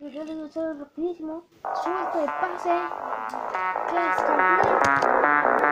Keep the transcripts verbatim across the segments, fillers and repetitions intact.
yo le digo solo rapidísimo. Suelta de pase. Que es completo.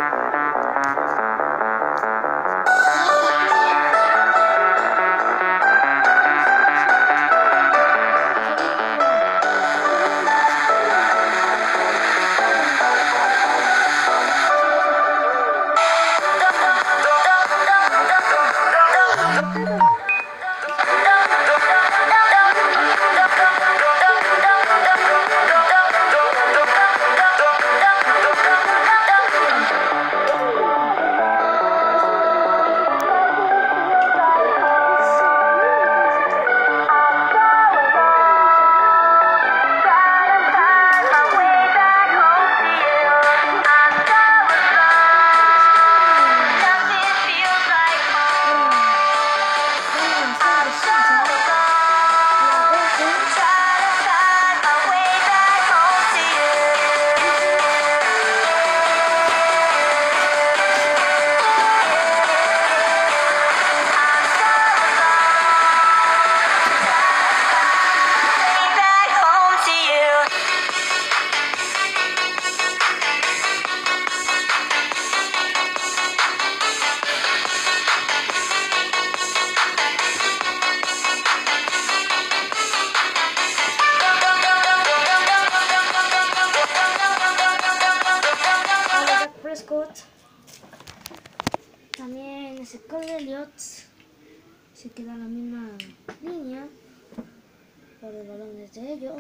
También Ezequiel Elliott se queda en la misma línea por el balón desde ellos.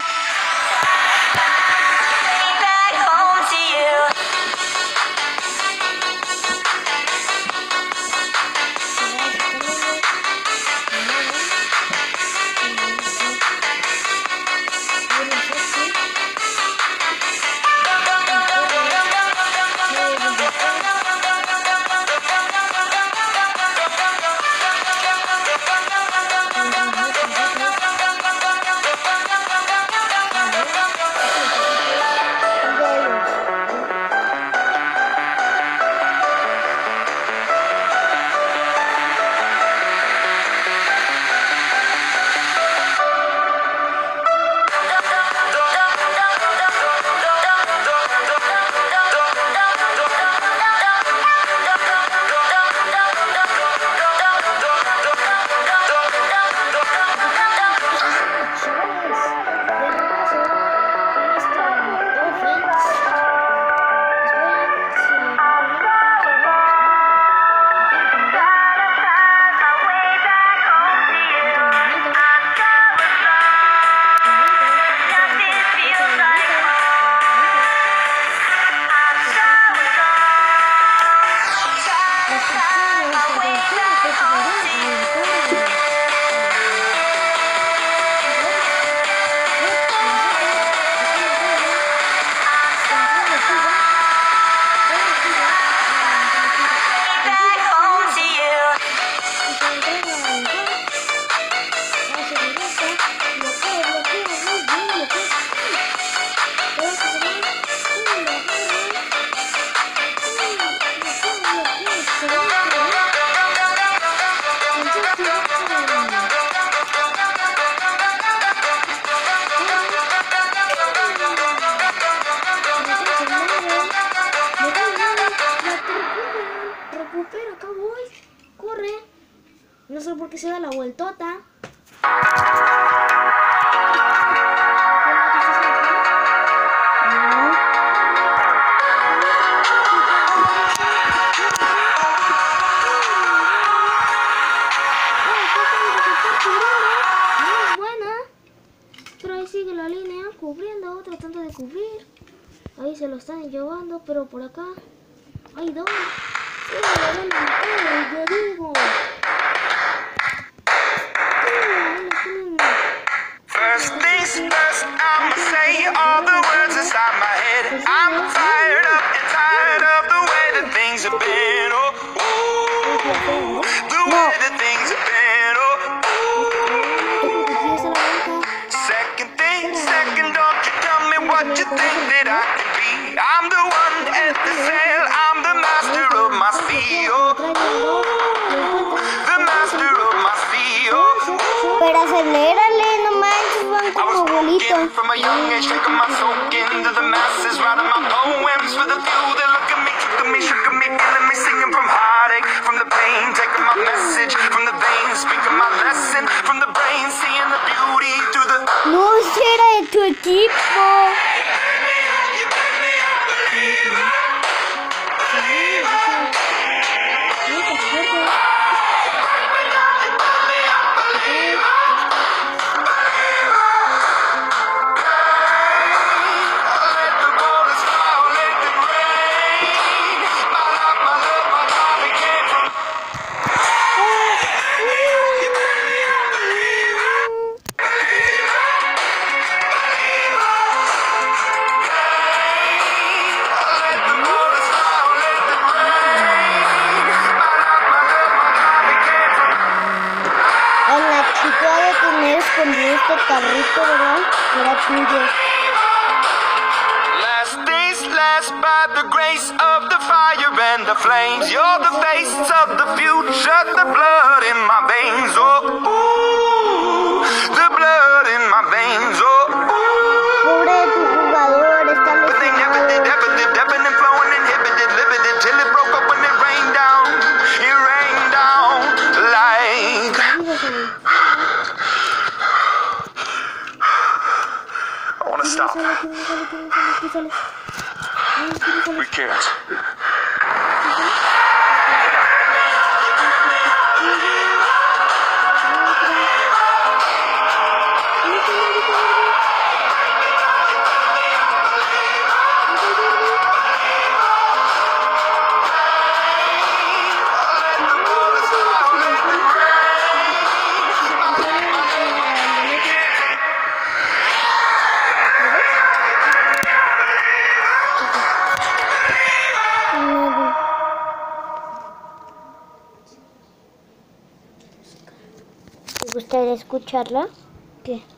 Recupera, acá voy. Corre. No sé por qué se da la vueltota. Sigue la línea cubriendo, tratando de cubrir. Ahí se lo están llevando, pero por acá hay dos. Yo digo. First things first, I'ma say all the words inside my head. I'm fired up and tired of the way that things have been. Oh, ooh, the way that things have been. Oh, ooh. Second thing, second, don't you tell me what you think that I can be. I'm the one at the sail, I'm the master of my sea. Oh, the master of my sea. Oh, pero acelérale, no manches. van como bolitas. From a young age, taking my soak into the masses, writing my poems for the few that look at me, took at me, shook at me, feeling me, singing from heartache, from the pain, taking my message from the veins, speaking my lesson from the brain, seeing the beauty through the. No, ese era de tu equipo. Escondido este carrito, ¿verdad? Era tuyo. Last days last by the grace of the fire and the flames. You're the face of the future, the blood in my veins. Oh, ooh, the blood in my veins. Oh, ooh. Pobre de tu jugador, está But they never did, lesionado. ever did, ebbing and flowing, inhibited, limited, till it broke up when it rained down. It rained down like. I wanna stop. We can't. ¿Te gustaría escucharla? ¿Qué?